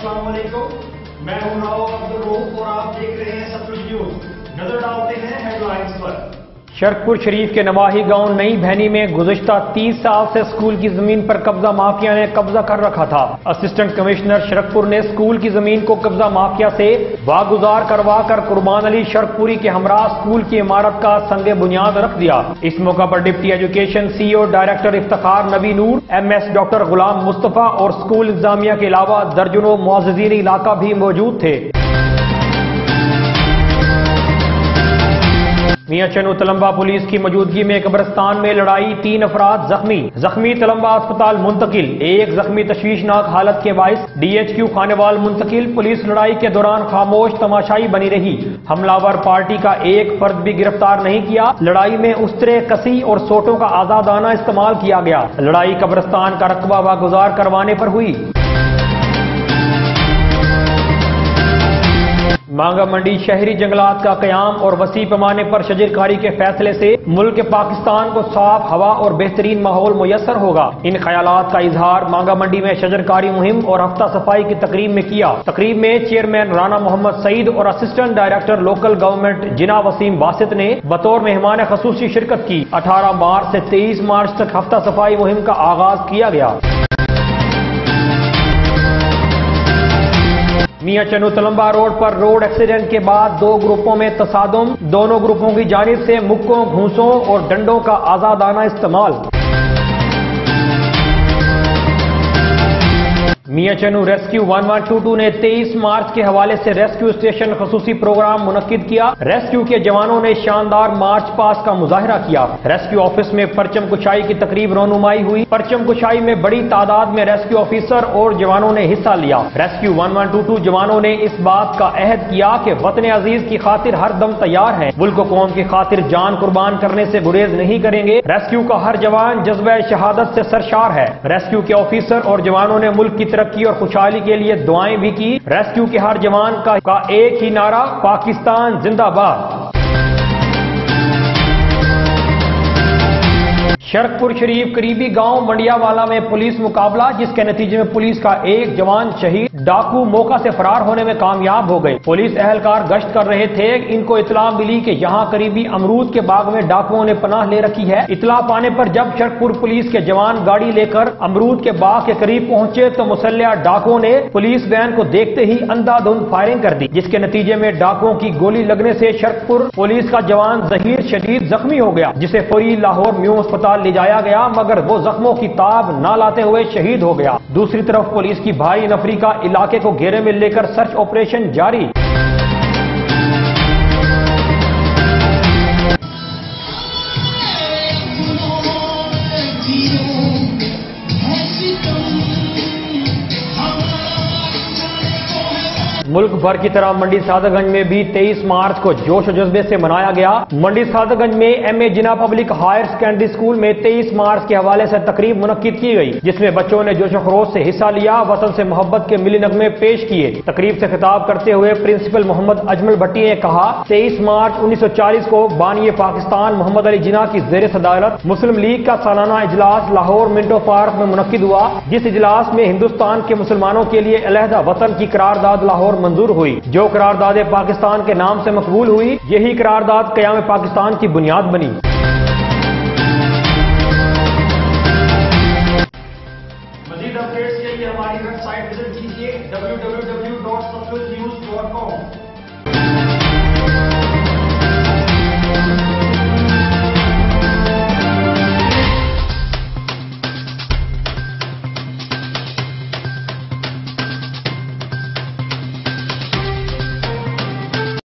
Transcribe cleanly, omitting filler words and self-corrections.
अस्सलाम वालेकुम, मैं हूं राव अब्दुल रऊफ और आप देख रहे हैं सतलुज न्यूज। नजर डालते हैं हेडलाइंस पर। शरकपुर शरीफ के नवाही गांव नई भैनी में गुज़श्ता 30 साल से स्कूल की जमीन पर कब्जा माफिया ने कब्जा कर रखा था। असिस्टेंट कमिश्नर शरकपुर ने स्कूल की जमीन को कब्जा माफिया से वागुजार करवा कर कुर्बान अली शरकपुरी के हमरा स्कूल की इमारत का संगे बुनियाद रख दिया। इस मौका पर deputy education CEO director Iftikhar Nabi Noor, MS doctor Ghulam Mustafa और स्कूल इंतजामिया के अलावा दर्जनों मुअज़्ज़िज़ीन इलाका भी मौजूद थे। मियां चन्नू तलंबा पुलिस की मौजूदगी में कब्रिस्तान में लड़ाई, 3 अफराद जख्मी तलंबा अस्पताल मुंतकिल, एक जख्मी तशवीशनाक हालत के बाइस डीएचक्यू खानेवाल मुंतकिल। पुलिस लड़ाई के दौरान खामोश तमाशाई बनी रही, हमलावर पार्टी का एक फर्द भी गिरफ्तार नहीं किया। लड़ाई में उस्तरे, कसी और सोटों का आजादाना इस्तेमाल किया गया। लड़ाई कब्रिस्तान का रकबा वागुजार करवाने पर हुई। मांगा मंडी शहरी जंगलात का कयाम और वसी पैमाने पर शजरकारी के फैसले से मुल्क पाकिस्तान को साफ हवा और बेहतरीन माहौल मुयसर होगा। इन ख्यालात का इजहार मांगा मंडी में शजरकारी मुहिम और हफ्ता सफाई की तकरीब में किया। तकरीब में चेयरमैन राना मोहम्मद सईद और असिस्टेंट डायरेक्टर लोकल गवर्नमेंट जिना वसीम बासित ने बतौर मेहमान खसूसी शिरकत की। 18 मार्च से 23 मार्च तक हफ्ता सफाई मुहिम का आगाज किया गया। मियां चन्नू तलंबा रोड पर रोड एक्सीडेंट के बाद 2 ग्रुपों में तसादुम, दोनों ग्रुपों की जानिब से मुक्कों, घूंसों और डंडों का आजादाना इस्तेमाल। मियां चन्नू रेस्क्यू 1122 ने 23 मार्च के हवाले से रेस्क्यू स्टेशन खसूसी प्रोग्राम मुनक्किद किया। रेस्क्यू के जवानों ने शानदार मार्च पास का मुजाहिरा किया। रेस्क्यू ऑफिस में परचम कुशाई की तकरीब रोनुमाई हुई। परचम कुशाई में बड़ी तादाद में रेस्क्यू ऑफिसर और जवानों ने हिस्सा लिया। रेस्क्यू 1122 जवानों ने इस बात का अहद किया कि वतन अजीज की खातिर हर दम तैयार हैं, मुल्क कौम की खातिर जान कुर्बान करने से गुरेज नहीं करेंगे। रेस्क्यू का हर जवान जज्बा शहादत से सरशार है। रेस्क्यू के ऑफिसर और जवानों ने मुल्क की तरक्की और खुशहाली के लिए दुआएं भी की। रेस्क्यू के हर जवान का एक ही नारा, पाकिस्तान जिंदाबाद। शरकपुर शरीफ करीबी गांव मंडियावाला में पुलिस मुकाबला, जिसके नतीजे में पुलिस का एक जवान शहीद। डाकू मौका से फरार होने में कामयाब हो गए। पुलिस एहलकार गश्त कर रहे थे, इनको इतला मिली कि यहां करीबी अमरूद के बाग में डाकुओं ने पनाह ले रखी है। इतला पाने पर जब शरकपुर पुलिस के जवान गाड़ी लेकर अमरूद के बाग के करीब पहुंचे तो मुसल्लह डाकुओं ने पुलिस वैन को देखते ही अंधाधुंध फायरिंग कर दी, जिसके नतीजे में डाकुओं की गोली लगने से शरकपुर पुलिस का जवान जहीर शदीद जख्मी हो गया, जिसे फौरी लाहौर म्यू अस्पताल ले जाया गया, मगर वो जख्मों की ताब न लाते हुए शहीद हो गया। दूसरी तरफ पुलिस की भारी नफरी का इलाके को घेरे में लेकर सर्च ऑपरेशन जारी। मुल्क भर की तरह मंडी सादतगंज में भी 23 मार्च को जोश और जज्बे से मनाया गया। मंडी सादतगंज में MA Jinnah public higher secondary school में 23 मार्च के हवाले से तकरीब मुनक्किद की गई, जिसमें बच्चों ने जोश खरोश से हिस्सा लिया, वतन से मोहब्बत के मिली नगमे पेश किए। तकरीब से खिताब करते हुए प्रिंसिपल मोहम्मद अजमल भट्टी ने कहा, 23 मार्च 1940 को बानी पाकिस्तान मोहम्मद अली जिना की जेर सदारत मुस्लिम लीग का सालाना इजलास लाहौर मिंटो पार्क में मुनक्किद हुआ, जिस इजलास में हिंदुस्तान के मुसलमानों के लिए अलहदा वतन की करारदाद लाहौर मंजूर हुई, जो करारदाद पाकिस्तान के नाम से मकबूल हुई। यही करारदाद क़याम पाकिस्तान की बुनियाद बनी। मज़ीद अपडेट्स के लिए हमारी वेबसाइट विजिट कीजिए www.satluj news.com।